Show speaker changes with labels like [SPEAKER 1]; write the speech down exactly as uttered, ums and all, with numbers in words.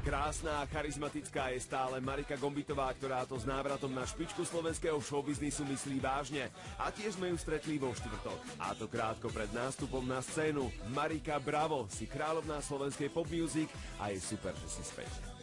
[SPEAKER 1] Krásna a charizmatická je stále Marika Gombitová, ktorá to s návratom na špičku slovenského showbiznisu myslí vážne. A tiež sme ju stretli vo štvrtok. A to krátko pred nástupom na scénu. Marika, bravo, si kráľovná slovenskej pop music a je super, že si späť.